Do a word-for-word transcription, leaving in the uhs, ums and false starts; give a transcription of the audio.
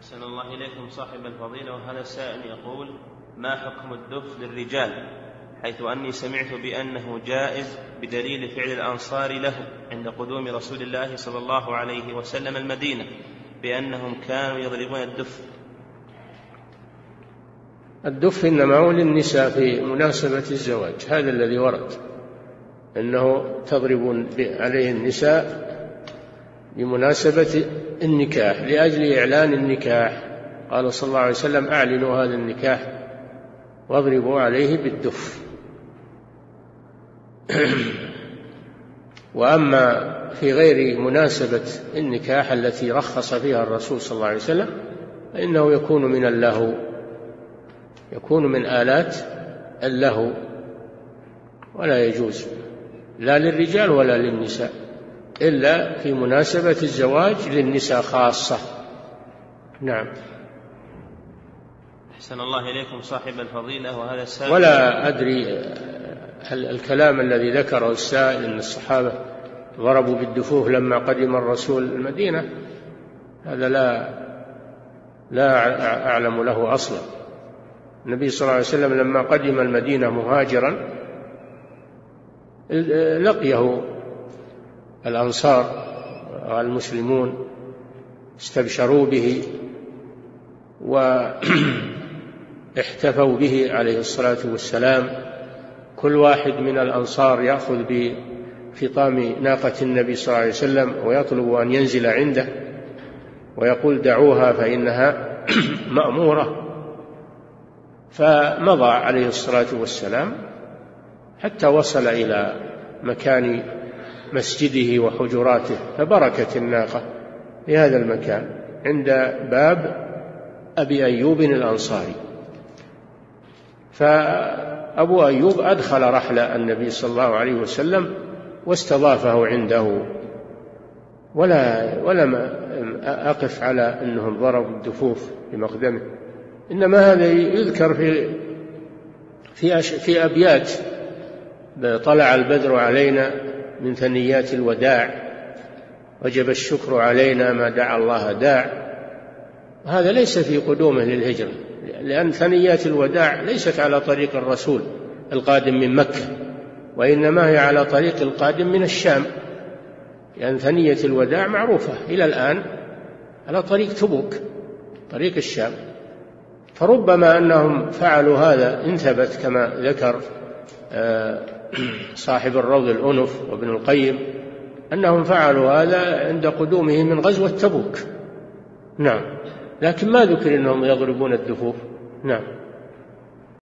أحسن الله إليكم صاحب الفضيلة. وهذا سائل يقول: ما حكم الدف للرجال، حيث أني سمعت بأنه جائز بدليل فعل الأنصار له عند قدوم رسول الله صلى الله عليه وسلم المدينة بأنهم كانوا يضربون الدف. الدف إنما هو للنساء في مناسبة الزواج، هذا الذي ورد أنه تضرب عليه النساء بمناسبة النكاح لأجل إعلان النكاح. قال صلى الله عليه وسلم: أعلنوا هذا النكاح واضربوا عليه بالدف. وأما في غير مناسبة النكاح التي رخص فيها الرسول صلى الله عليه وسلم فإنه يكون من اللهو، يكون من آلات اللهو، ولا يجوز لا للرجال ولا للنساء، إلا في مناسبة الزواج للنساء خاصة. نعم. أحسن الله إليكم صاحب الفضيلة. وهذا السائل: ولا أدري هل الكلام الذي ذكره السائل أن الصحابة ضربوا بالدفوف لما قدم الرسول المدينة، هذا لا لا أعلم له أصلا. النبي صلى الله عليه وسلم لما قدم المدينة مهاجرا لقيه الأنصار والمسلمون، استبشروا به واحتفوا به عليه الصلاة والسلام. كل واحد من الأنصار يأخذ بفطام ناقة النبي صلى الله عليه وسلم ويطلب أن ينزل عنده ويقول: دعوها فإنها مأمورة. فمضى عليه الصلاة والسلام حتى وصل إلى مكان مسجده وحجراته، فبركت الناقة في هذا المكان عند باب أبي أيوب الأنصاري. فأبو أيوب أدخل رحل النبي صلى الله عليه وسلم واستضافه عنده، ولا ولم أقف على أنهم ضربوا الدفوف بمقدمه، إنما هذا يذكر في في في أبيات: طلع البدر علينا من ثنيات الوداع، وجب الشكر علينا ما دعا الله داع. وهذا ليس في قدومه للهجرة، لأن ثنيات الوداع ليست على طريق الرسول القادم من مكة، وإنما هي على طريق القادم من الشام، لأن ثنية الوداع معروفة إلى الآن على طريق تبوك، طريق الشام. فربما أنهم فعلوا هذا إن ثبت كما ذكر صاحب الروض الأنف وابن القيم أنهم فعلوا هذا عند قدومه من غزوة تبوك. نعم، لكن ما ذكر أنهم يضربون الدفوف. نعم.